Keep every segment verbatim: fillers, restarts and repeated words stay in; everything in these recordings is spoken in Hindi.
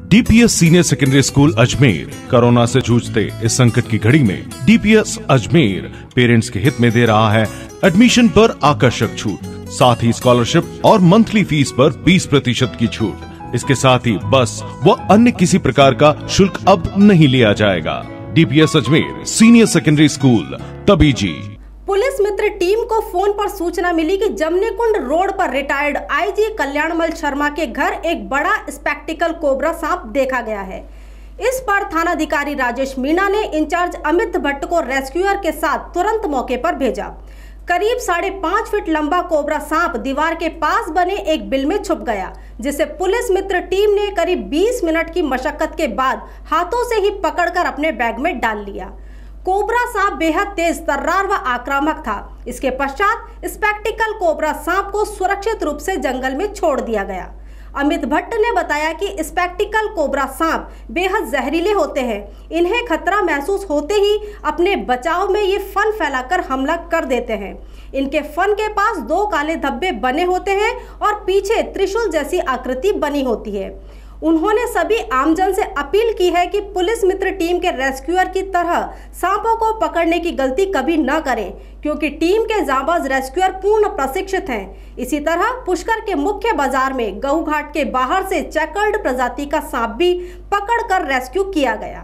DPS senior secondary school Ajmer corona से जूझते इस संकट की घड़ी में डीपीएस अजमेर पेरेंट्स के हित में दे रहा है एडमिशन पर आकर्षक छूट, साथ ही स्कॉलरशिप और मंथली फीस पर बीस प्रतिशत की छूट। इसके साथ ही बस व अन्य किसी प्रकार का शुल्क अब नहीं लिया जाएगा। DPS Ajmer senior secondary school तभी जी। पुलिस मित्र टीम को फोन पर सूचना मिली कि जमनीकुंड रोड पर रिटायर्ड आईजी कल्याणमल शर्मा के घर एक बड़ा स्पेक्टिकल कोबरा सांप देखा गया है। इस पर थानाधिकारी राजेश मीणा ने इंचार्ज अमित भट्ट को रेस्क्यूअर के साथ तुरंत मौके पर भेजा। करीब साढ़े पांच फीट लंबा कोबरा सांप दीवार के पास बने एक बिल में छुप गया, जिसे पुलिस मित्र टीम ने करीब बीस मिनट की मशक्कत के बाद हाथों से ही पकड़कर अपने बैग में डाल लिया। कोबरा सांप बेहद तेज, तर्रार व आक्रामक था। इसके पश्चात स्पेक्टिकल कोबरा सांप को सुरक्षित रूप से जंगल में छोड़ दिया गया। अमित भट्ट ने बताया कि स्पेक्टिकल कोबरा सांप बेहद जहरीले होते हैं। इन्हें खतरा महसूस होते ही अपने बचाव में ये फन फैलाकर हमला कर देते हैं। इनके फन के पास दो काले धब्बे बने होते हैं और पीछे त्रिशूल जैसी आकृति बनी होती है। उन्होंने सभी आमजन से अपील की है कि पुलिस मित्र टीम के रेस्क्यूअर की तरह सांपों को पकड़ने की गलती कभी न करें, क्योंकि टीम के जांबाज रेस्क्यूअर पूर्ण प्रशिक्षित हैं। इसी तरह पुष्कर के मुख्य बाजार में गऊ घाट के बाहर से चेकर्ड प्रजाति का सांप भी पकड़कर रेस्क्यू किया गया।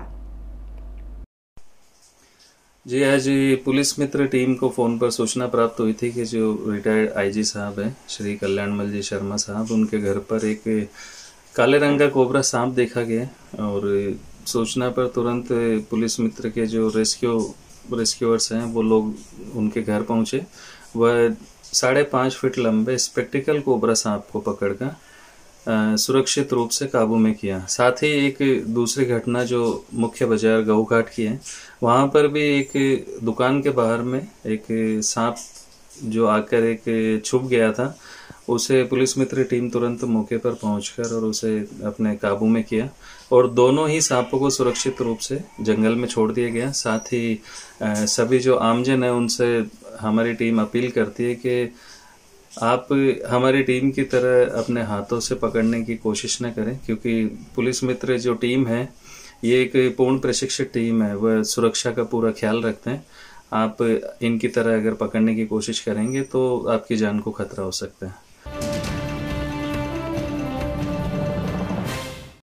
जी, आज पुलिस मित्र टीम को फोन पर सूचना प्राप्त हुई थी कि जो रिटायर्ड आईजी साहब हैं श्री कल्याणमल जी शर्मा साहब, उनके घर पर एक काले रंग का कोबरा सांप देखा गया और सूचना पर तुरंत पुलिस मित्र के जो रेस्क्यू रेस्क्यूअर्स हैं वो लोग उनके घर पहुंचे। वह साढ़े पाँच फीट लंबे स्पेक्टिकल कोबरा सांप को पकड़कर सुरक्षित रूप से काबू में किया। साथ ही एक दूसरी घटना जो मुख्य बाजार गऊ घाट की है, वहाँ पर भी एक दुकान के बाहर में एक सांप जो आकर एक छुप गया था, उसे पुलिस मित्र टीम तुरंत मौके पर पहुंचकर और उसे अपने काबू में किया और दोनों ही सांपों को सुरक्षित रूप से जंगल में छोड़ दिया गया। साथ ही सभी जो आमजन है उनसे हमारी टीम अपील करती है कि आप हमारी टीम की तरह अपने हाथों से पकड़ने की कोशिश न करें, क्योंकि पुलिस मित्र जो टीम है ये एक पूर्ण प्रशिक्षित टीम है, वह सुरक्षा का पूरा ख्याल रखते हैं। आप इनकी तरह अगर पकड़ने की कोशिश करेंगे तो आपकी जान को खतरा हो सकता है।